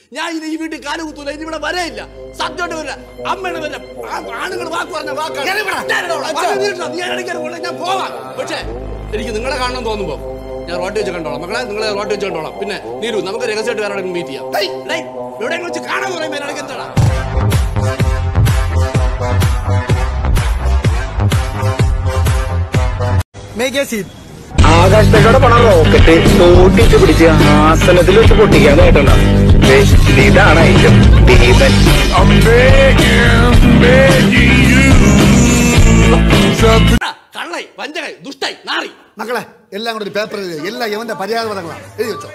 ഞാൻ ഇനി ഈ വീട്ടിൽ കാല് കുത്തൂല, ഇനി ഇവിടെ വരയില്ല. സത്യമായിട്ട് വരില്ല. അമ്മയുടെ വരില്ല. ആണുങ്ങൾ വാക്ക് പറഞ്ഞ വാക്കാണ്. ഞാൻ പോവാം. പക്ഷേ എനിക്ക് നിങ്ങളെ കാണണം തോന്നുമ്പോ ഞാൻ റോട്ട് വെച്ച് കണ്ടോളാം. മക്കളെ നിങ്ങളെ റോട്ട് വെച്ച് കണ്ടോളാം. പിന്നെ നീരു നമുക്ക് രഹസ്യമായിട്ട് വേറെ മീറ്റ് ചെയ്യാം. എവിടെയെങ്കിലും വെച്ച് കാണാൻ പറയുമ്പോൾ എനിക്ക് എന്താണ് ആകാശത്തോടെ പോണ റോക്കറ്റ് തോട്ടിച്ച് പിടിച്ച് ആസനത്തിൽ വെച്ച് പൊട്ടിക്കാൻ കേട്ടല്ലോ. ഇതാണ് ഐറ്റം ദീപൻ. കള്ളൈ വഞ്ചകൈ ദുഷ്ടൈ നാറി. മക്കളെ എല്ലാം കൂടെ ഒരു പേപ്പർ എഴുതി എല്ലാം ഇവന്റെ പര്യാദപദങ്ങളാണ് എഴുതി വെച്ചോ.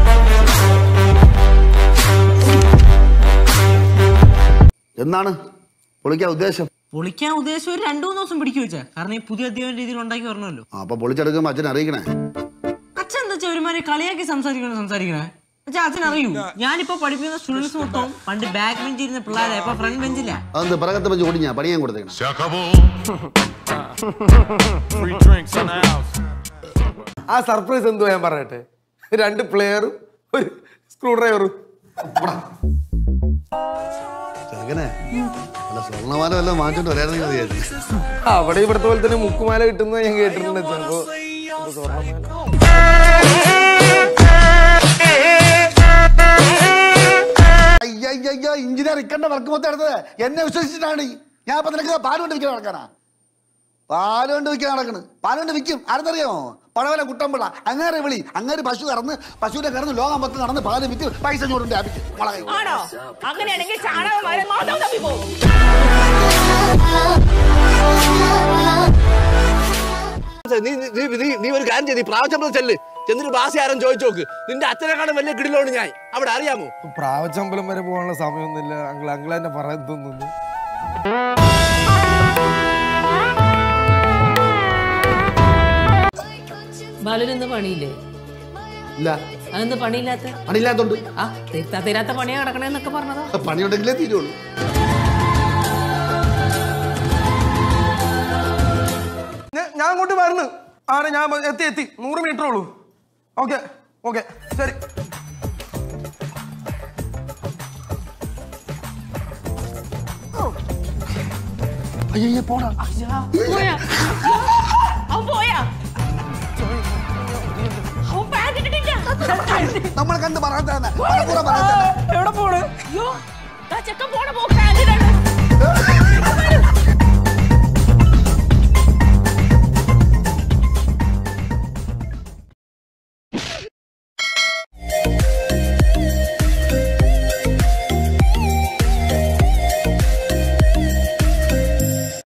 എന്നാണ് പൊളിക്കാൻ ഉദ്ദേശം? പൊളിക്കാൻ ഉദ്ദേശം ഒരു 2-3 ദിവസം പിടിക്കു വെച്ചാ. കാരണം ഈ പുതിയ അധ്യാപന രീതിയിൽ ഉണ്ടാക്കി വരണമല്ലോ. അപ്പൊ പൊളിച്ചെടുക്കുമ്പോ അച്ഛൻ അറിയിക്കണേ. അച്ഛൻ എന്താ വെച്ചാൽ ഒരുമാതിരി കളിയാക്കി സംസാരിക്കണേ. പക്ഷെ അച്ഛൻ അറിയൂ, ഞാനിപ്പോ പഠിപ്പിക്കുന്ന സ്റ്റുഡൻസ് മൊത്തം പണ്ട് ബാക്ക് ബെഞ്ചിൽ ഇരുന്ന പിള്ളേരെ ഇപ്പൊ ഫ്രണ്ട് ബെഞ്ചില്ല. അതെന്ത് പിറകത്തെ ബെഞ്ച് ഓടി ഞാൻ പണിയാൻ കൊടുത്തേക്കണം. ആ സർപ്രൈസ് എന്തോ ഞാൻ പറയട്ടെ. 2 പ്ലെയറും ഒരു സ്ക്രൂ ഡ്രൈവറും. ചെറുക്കനെ അല്ല സ്വർണ്ണമാല വല്ലതും വാങ്ങിച്ചോണ്ട് വരായിരുന്നു വിചാരിച്ചു. അവിടെ ഇവിടുത്തെ പോലെ തന്നെ മുക്കുമാല കിട്ടുന്നത് ഞാൻ കേട്ടിട്ടുണ്ട്. ചിലപ്പോ അയ്യോ എഞ്ചിനീയർ ഇക്കണ്ട വർക്ക് മൊത്തം എടുത്തത് എന്നെ വിശ്വസിച്ചിട്ടാണ്. ഞാൻ ഇപ്പൊ നിനക്ക് പാലുകൊണ്ട് വിൽക്കാൻ നടക്കാനാ? പാലുകൊണ്ട് വിൽക്കാൻ നടക്കണ്. പാലുകൊണ്ട് വിൽക്കും. ആരെന്നറിയാമോ? പഴവല കുട്ടമ്പിള്ള. അങ്ങേരെ വിളി. അങ്ങേര് പശു കറന്ന് പശുവിനെ കറന്ന് ലോകം മൊത്തം നടന്ന് പാല് വിറ്റ് പൈസ ചോടുണ്ട് ആപ്പിച്ച് നീ ഒരു കാര്യം ചെയ്ത് പ്രാവശ്യം ചെല്ല്. ചെന്നിട്ട് ബാസി ആരും ചോദിച്ചു നോക്ക്. നിന്റെ അച്ഛനെക്കാളും വലിയ കിടിലോണ് ഞാൻ. അവിടെ അറിയാമോ? പ്രാവച്ചമ്പലം വരെ പോകാനുള്ള സമയമൊന്നുമില്ല. അങ്കിൾ എന്നെ പറയാൻ തോന്നുന്നു. ബാലുവിന് പണിയില്ലേ? ഇല്ല. അതെന്ത് പണിയില്ലാത്ത? പണിയില്ലാത്തോണ്ട്. ആ തീരാത്ത പണിയാ കിടക്കണേന്നൊക്കെ പറഞ്ഞതാ. പണിയുണ്ടെങ്കിലേ തീരുള്ളൂ. ഞാൻ അങ്ങോട്ട് വരണം. ആരെ ഞാൻ എത്തി 100 മീറ്റർ ഉള്ളൂ. ഓക്കെ ശരി. അയ്യോ പോടാ. നമ്മളെ കണ്ട് പറയാൻ